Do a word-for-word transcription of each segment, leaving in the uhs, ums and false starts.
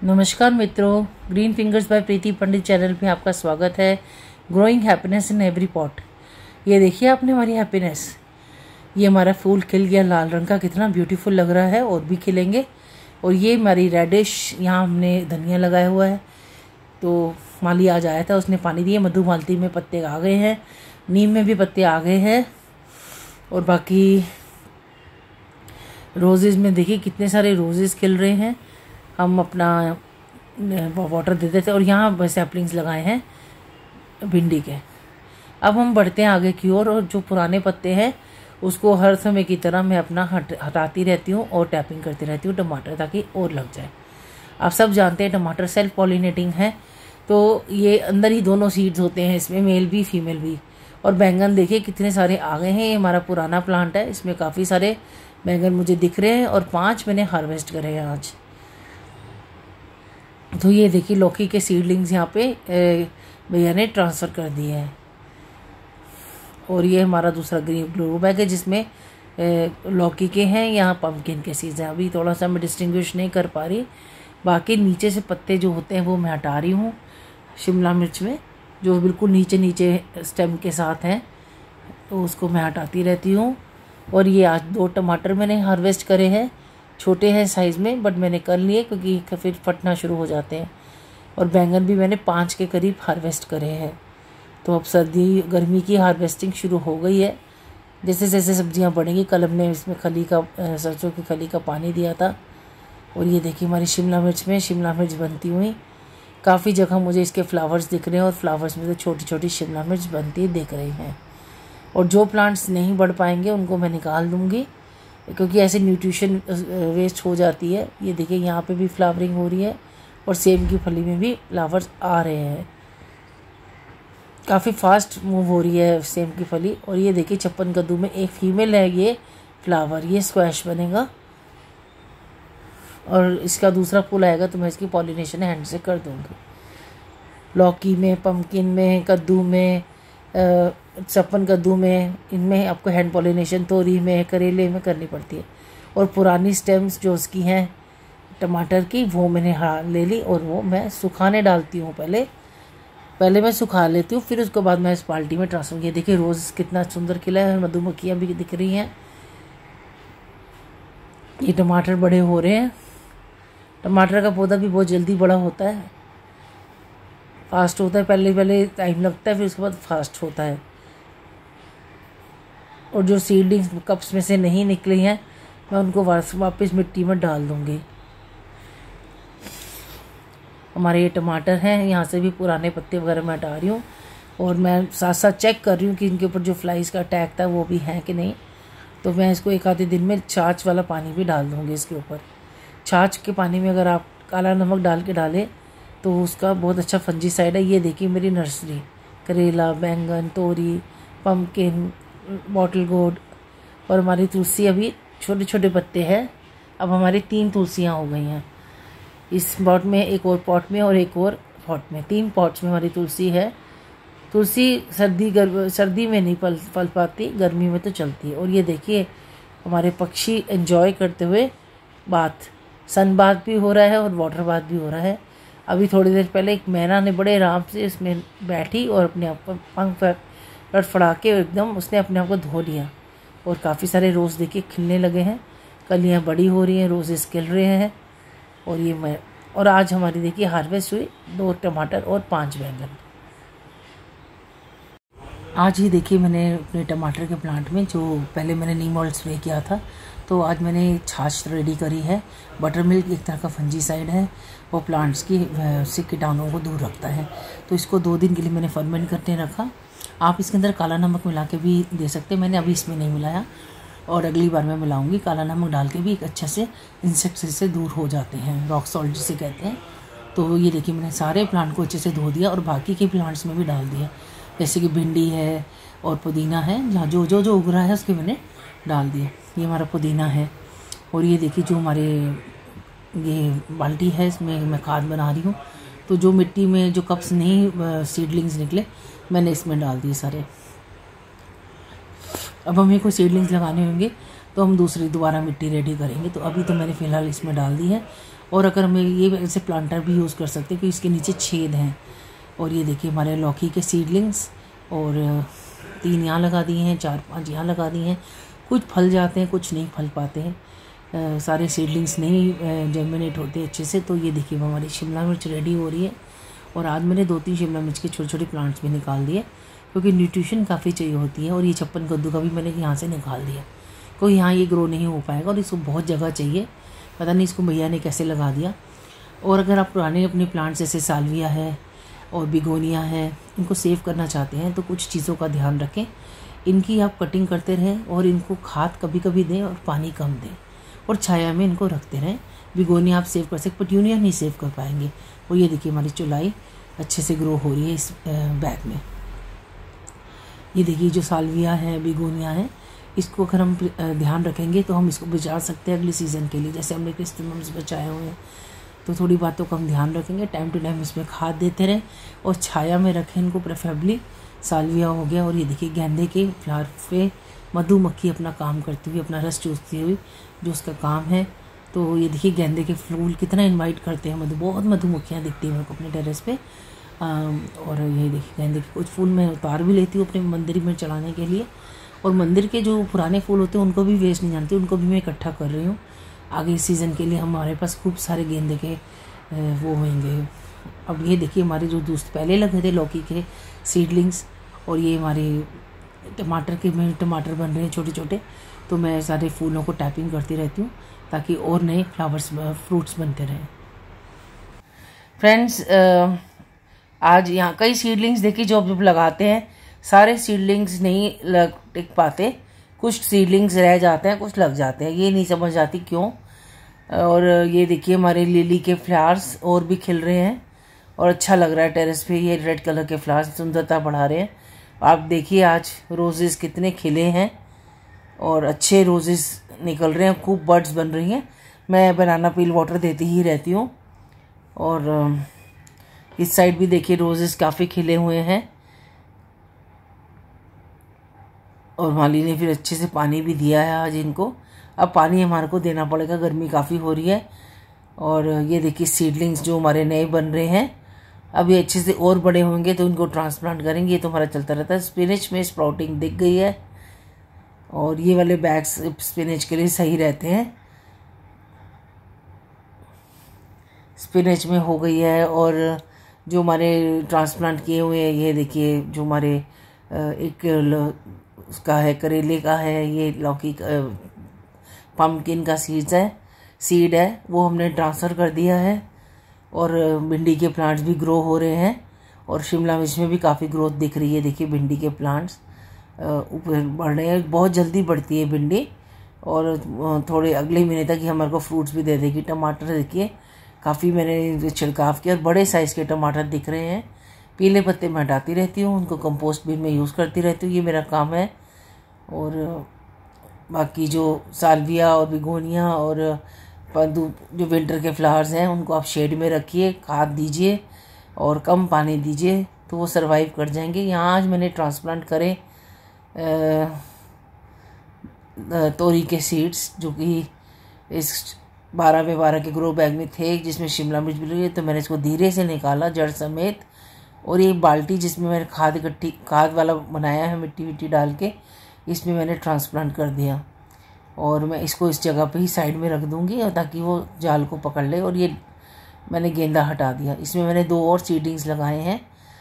नमस्कार मित्रों, green fingers by Preeti Pandit channel में आपका स्वागत है। Growing happiness in every pot. ये देखिए आपने हमारी हैप्पीनेस, ये हमारा फूल खिल गया लाल रंग का, कितना ब्यूटीफुल लग रहा है और भी खिलेंगे। और ये हमारी रेडिश, यहाँ हमने धनिया लगाया हुआ है। तो माली आज आया था, उसने पानी दिया। मधुमालती में पत्ते आ गए हैं, नीम में भी पत्ते आ गए हैं। और बाकी रोजेज़ में देखिए कितने सारे रोजेज़ खिल रहे हैं। हम अपना वाटर दे देते और यहाँ सैपलिंग्स लगाए हैं भिंडी के। अब हम बढ़ते हैं आगे की ओर, और जो पुराने पत्ते हैं उसको हर समय की तरह मैं अपना हट हटाती रहती हूँ और टैपिंग करती रहती हूँ टमाटर, ताकि और लग जाए। आप सब जानते हैं टमाटर सेल्फ पॉलिनेटिंग है, तो ये अंदर ही दोनों सीड्स होते हैं, इसमें मेल भी फीमेल भी। और बैंगन देखिए कितने सारे आ गए हैं। ये हमारा पुराना प्लांट है, इसमें काफ़ी सारे बैंगन मुझे दिख रहे हैं और पाँच मैंने हार्वेस्ट करे हैं आज। तो ये देखिए लौकी के सीडलिंग्स यहाँ पे भैया ने ट्रांसफ़र कर दिए हैं। और ये हमारा दूसरा ग्रीन ग्रो बैग है, जिसमें लौकी के हैं, यहाँ पम्पकिन के सीड्स हैं। अभी थोड़ा सा मैं डिस्टिंग्विश नहीं कर पा रही। बाकी नीचे से पत्ते जो होते हैं वो मैं हटा रही हूँ। शिमला मिर्च में जो बिल्कुल नीचे नीचे स्टेम के साथ हैं, तो उसको मैं हटाती रहती हूँ। और ये आज दो टमाटर मैंने हार्वेस्ट करे हैं, छोटे हैं साइज़ में, बट मैंने कर लिए क्योंकि फिर फटना शुरू हो जाते हैं। और बैंगन भी मैंने पाँच के करीब हार्वेस्ट करे हैं। तो अब सर्दी गर्मी की हार्वेस्टिंग शुरू हो गई है। जैसे जैसे सब्जियां बढ़ेंगी, कल हमने इसमें खली का सरसों की खली का पानी दिया था। और ये देखिए हमारी शिमला मिर्च में शिमला मिर्च बनती हुई काफ़ी जगह मुझे इसके फ्लावर्स दिख रहे हैं, और फ्लावर्स में तो छोटी छोटी शिमला मिर्च बनती दिख रही हैं। और जो प्लांट्स नहीं बढ़ पाएंगे उनको मैं निकाल दूँगी, क्योंकि ऐसे न्यूट्रिशन वेस्ट हो जाती है। ये देखिए यहाँ पे भी फ्लावरिंग हो रही है, और सेम की फली में भी फ्लावर्स आ रहे हैं। काफ़ी फास्ट मूव हो रही है सेम की फली। और ये देखिए छप्पन कद्दू में एक फीमेल है, ये फ्लावर, ये स्क्वैश बनेगा और इसका दूसरा फूल आएगा, तो मैं इसकी पॉलिनेशन हैंड से कर दूँगी। लौकी में, पम्पकिन में, कद्दू में, छप्पन कद्दू में, इनमें आपको हैंड पॉलिनेशन तोरी में, करेले में करनी पड़ती है। और पुरानी स्टेम्स जो उसकी हैं टमाटर की, वो मैंने हाँ ले ली, और वो मैं सुखाने डालती हूँ। पहले पहले मैं सुखा लेती हूँ, फिर उसके बाद मैं इस बाल्टी में ट्रांसफर किया। देखिए रोज़ कितना सुंदर खिला है, मधुमक्खियाँ भी दिख रही हैं। ये टमाटर बड़े हो रहे हैं। टमाटर का पौधा भी बहुत जल्दी बड़ा होता है, फास्ट होता है। पहले पहले टाइम लगता है, फिर उसके बाद फास्ट होता है। और जो सीडलिंग्स कप्स में से नहीं निकली हैं, मैं उनको वापस मिट्टी में डाल दूँगी। हमारे ये टमाटर हैं, यहाँ से भी पुराने पत्ते वगैरह मैं हटा रही हूँ। और मैं साथ साथ चेक कर रही हूँ कि इनके ऊपर जो फ्लाइज का अटैक था वो भी है कि नहीं। तो मैं इसको एक आधे दिन में छाछ वाला पानी भी डाल दूँगी इसके ऊपर। छाछ के पानी में अगर आप काला नमक डाल के डालें तो उसका बहुत अच्छा फंजीसाइड है। ये देखिए मेरी नर्सरी, करेला, बैंगन, तोरी, पम्पकिन, बॉटल गोर्ड। और हमारी तुलसी अभी छोटे छोटे पत्ते हैं। अब हमारी तीन तुलसियाँ हो गई हैं इस पॉट में, एक और पॉट में और एक और पॉट में। तीन पॉट्स में हमारी तुलसी है। तुलसी सर्दी गर्म सर्दी में नहीं पल फल पाती, गर्मी में तो चलती है। और ये देखिए हमारे पक्षी एंजॉय करते हुए बात, सन बाथ भी हो रहा है और वाटर बाथ भी हो रहा है। अभी थोड़ी देर पहले एक मैना ने बड़े आराम से इसमें बैठी और अपने आप पर पंख फड़फड़ा के एकदम उसने अपने आप को धो लिया। और काफ़ी सारे रोज़ देखिए खिलने लगे हैं, कलियाँ बड़ी हो रही हैं, रोजेस खिल रहे हैं। और ये मैं और आज हमारी देखिए हार्वेस्ट हुई दो टमाटर और पांच बैंगन। आज ही देखिए मैंने अपने टमाटर के प्लांट में, जो पहले मैंने नीम ऑयल स्प्रे किया था, तो आज मैंने छाछ रेडी करी है। बटर मिल्क एक तरह का फंजीसाइड है, वो प्लांट्स की से कीटाणुओं को दूर रखता है। तो इसको दो दिन के लिए मैंने फर्मेंट करके रखा। आप इसके अंदर काला नमक मिला के भी दे सकते हैं, मैंने अभी इसमें नहीं मिलाया, और अगली बार मैं मिलाऊंगी। काला नमक डाल के भी एक अच्छा से इंसेक्ट्स से दूर हो जाते हैं, रॉक सॉल्ट जिसे कहते हैं। तो ये देखिए मैंने सारे प्लांट को अच्छे से धो दिया और बाकी के प्लांट्स में भी डाल दिया, जैसे कि भिंडी है और पुदीना है, जहाँ जो जो जो उग रहा है उसके मैंने डाल दिया। ये हमारा पुदीना है। और ये देखिए जो हमारे ये बाल्टी है, इसमें मैं खाद बना रही हूँ। तो जो मिट्टी में जो कप्स नहीं सीडलिंग्स निकले, मैंने इसमें डाल दिए सारे। अब हमें कोई सीडलिंग्स लगाने होंगे तो हम दूसरी दोबारा मिट्टी रेडी करेंगे। तो अभी तो मैंने फ़िलहाल इसमें डाल दी है। और अगर हमें ये ऐसे प्लांटर भी यूज़ कर सकते हैं कि इसके नीचे छेद हैं। और ये देखिए हमारे लौकी के सीडलिंग्स, और तीन यहाँ लगा दिए हैं, चार पांच यहाँ लगा दिए हैं। कुछ फल जाते हैं, कुछ नहीं फल पाते हैं, आ, सारे सीडलिंग्स नहीं जर्मिनेट होते अच्छे से। तो ये देखिए हमारी शिमला मिर्च रेडी हो रही है। और आज मैंने दो तीन शिमला मिर्च के छोटे छोटे प्लांट्स भी निकाल दिए, क्योंकि न्यूट्रिशन काफ़ी चाहिए होती है। और ये छप्पन कद्दू का भी मैंने यहाँ से निकाल दिया, क्योंकि यहाँ ये ग्रो नहीं हो पाएगा और इसको बहुत जगह चाहिए। पता नहीं इसको भैया ने कैसे लगा दिया। और अगर आप पुराने अपने प्लांट्स जैसे साल्विया है और बिगोनिया है, इनको सेव करना चाहते हैं तो कुछ चीज़ों का ध्यान रखें। इनकी आप कटिंग करते रहें और इनको खाद कभी कभी दें और पानी कम दें, और छाया में इनको रखते रहें। बिगोनिया आप सेव कर सकते, पेट्यूनिया नहीं सेव कर पाएंगे। और ये देखिए हमारी चुलाई अच्छे से ग्रो हो रही है इस बैग में। ये देखिए जो साल्विया है, बिगोनिया है, इसको अगर हम ध्यान रखेंगे तो हम इसको बचा सकते हैं अगले सीज़न के लिए। जैसे हमने क्रिस्टमस बचाए हुए हैं, तो थोड़ी बातों का हम ध्यान रखेंगे। टाइम टू टाइम इसमें खाद देते रहें और छाया में रखें इनको, प्रेफरेबली। साल्विया हो गया। और ये देखिए गेंदे के फ्लावर पे मधुमक्खी अपना काम करती हुई, अपना रस चूसती हुई, जो उसका काम है। तो ये देखिए गेंदे के फूल कितना इनवाइट करते हैं, मधु बहुत मधुमक्खियाँ दिखती हैं मेरे को अपने टेरेस पे। आ, और ये देखिए गेंदे के कुछ फूल मैं उतार भी लेती हूँ अपने मंदिर में चढ़ाने के लिए। और मंदिर के जो पुराने फूल होते हैं उनको भी वेस्ट नहीं जानती, उनको भी मैं इकट्ठा कर रही हूँ आगे इस सीज़न के लिए। हमारे पास खूब सारे गेंदे के वो होंगे। अब ये देखिए हमारे जो दोस्त पहले लगे थे लौकी के सीडलिंग्स, और ये हमारे टमाटर के में टमाटर बन रहे हैं छोटे छोटे। तो मैं सारे फूलों को टैपिंग करती रहती हूँ ताकि और नए फ्लावर्स फ्रूट्स बनते रहें। फ्रेंड्स, आज यहाँ कई सीडलिंग्स देखिए जो जब लगाते हैं सारे सीडलिंग्स नहीं लग टिक पाते, कुछ सीडलिंग्स रह जाते हैं, कुछ लग जाते हैं, ये नहीं समझ आती क्यों। और ये देखिए हमारे लिली के फ्लावर्स और भी खिल रहे हैं और अच्छा लग रहा है टेरेस पे। ये रेड कलर के फ्लावर्स सुंदरता बढ़ा रहे हैं। आप देखिए आज रोजेस कितने खिले हैं और अच्छे रोजेस निकल रहे हैं, खूब बर्ड्स बन रही हैं। मैं बनाना पील वाटर देती ही रहती हूँ। और इस साइड भी देखिए रोजेस काफ़ी खिले हुए हैं, और माली ने फिर अच्छे से पानी भी दिया है आज इनको। अब पानी हमारे को देना पड़ेगा, गर्मी काफ़ी हो रही है। और ये देखिए सीडलिंग्स जो हमारे नए बन रहे हैं, अब ये अच्छे से और बड़े होंगे तो इनको ट्रांसप्लांट करेंगे। ये तो हमारा चलता रहता है। स्पिनच में स्प्राउटिंग दिख गई है, और ये वाले बैग्स स्पिनच के लिए सही रहते हैं। स्पिनच में हो गई है। और जो हमारे ट्रांसप्लांट किए हुए हैं, ये देखिए जो हमारे एक उसका है, करेले का है, ये लौकी का, पम्पकिन का सीड्स है सीड है, वो हमने ट्रांसफ़र कर दिया है। और भिंडी के प्लांट्स भी ग्रो हो रहे हैं, और शिमला मिर्च में भी काफ़ी ग्रोथ दिख रही है। देखिए भिंडी के प्लांट्स ऊपर बढ़ रहे हैं, बहुत जल्दी बढ़ती है भिंडी, और थोड़े अगले महीने तक ही हमारे को फ्रूट्स भी दे देगी। टमाटर देखिए काफ़ी मैंने छिड़काव किया और बड़े साइज़ के टमाटर दिख रहे हैं। पीले पत्ते मैं हटाती रहती हूँ, उनको कंपोस्ट भी मैं यूज़ करती रहती हूँ, ये मेरा काम है। और बाकी जो साल्विया और बिगोनिया और जो विंटर के फ्लावर्स हैं उनको आप शेड में रखिए, खाद दीजिए और कम पानी दीजिए तो वो सरवाइव कर जाएंगे। यहाँ आज मैंने ट्रांसप्लांट करे तोरी के सीड्स, जो कि इस बारह में बारह के ग्रो बैग में थे, जिसमें शिमला मिर्च भी लगी, तो मैंने इसको धीरे से निकाला जड़ समेत। और ये बाल्टी जिसमें मैंने खाद इकट्ठी खाद वाला बनाया है, मिट्टी विट्टी डाल के, इसमें मैंने ट्रांसप्लांट कर दिया। और मैं इसको इस जगह पे ही साइड में रख दूंगी और ताकि वो जाल को पकड़ ले। और ये मैंने गेंदा हटा दिया। इसमें मैंने दो और सीडिंग्स लगाए हैं,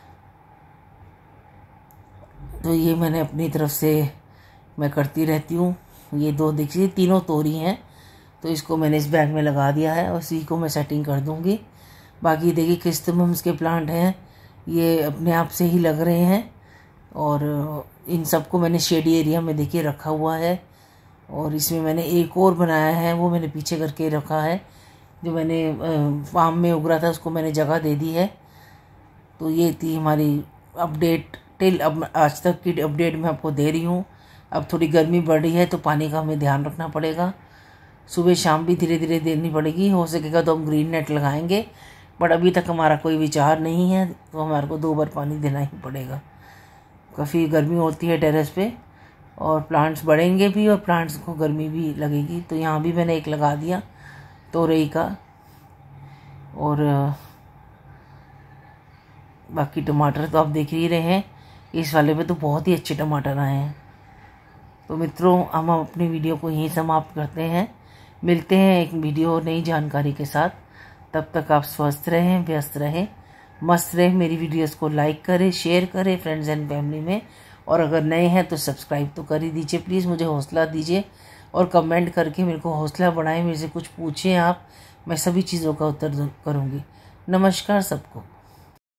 तो ये मैंने अपनी तरफ से मैं करती रहती हूँ। ये दो देखिए तीनों तोरी हैं, तो इसको मैंने इस बैग में लगा दिया है और इसी को मैं सेटिंग कर दूँगी। बाकी देखिए क्रिस्टमस के प्लांट हैं, ये अपने आप से ही लग रहे हैं। और इन सबको मैंने शेडी एरिया में देखिए रखा हुआ है। और इसमें मैंने एक और बनाया है, वो मैंने पीछे करके रखा है, जो मैंने फार्म में उग रहा था उसको मैंने जगह दे दी है। तो ये थी हमारी अपडेट, टिल अब आज तक की अपडेट मैं आपको दे रही हूँ। अब थोड़ी गर्मी बढ़ रही है तो पानी का हमें ध्यान रखना पड़ेगा, सुबह शाम भी धीरे धीरे देनी पड़ेगी। हो सकेगा तो हम ग्रीन नेट लगाएंगे, बट अभी तक हमारा कोई विचार नहीं है, तो हमारे को दो बार पानी देना ही पड़ेगा। काफ़ी गर्मी होती है टेरेस पे, और प्लांट्स बढ़ेंगे भी और प्लांट्स को गर्मी भी लगेगी। तो यहाँ भी मैंने एक लगा दिया तोरई का, और बाकी टमाटर तो आप देख ही रहे हैं, इस वाले पे तो बहुत ही अच्छे टमाटर आए हैं। तो मित्रों, हम अपनी वीडियो को यहीं समाप्त करते हैं। मिलते हैं एक वीडियो नई जानकारी के साथ। तब तक आप स्वस्थ रहें, व्यस्त रहें, मस्त रहें। मेरी वीडियोस को लाइक करें, शेयर करें फ्रेंड्स एंड फैमिली में, और अगर नए हैं तो सब्सक्राइब तो कर ही दीजिए। प्लीज़ मुझे हौसला दीजिए और कमेंट करके मेरे को हौसला बढ़ाएं, मेरे से कुछ पूछें आप, मैं सभी चीज़ों का उत्तर करूँगी। नमस्कार सबको।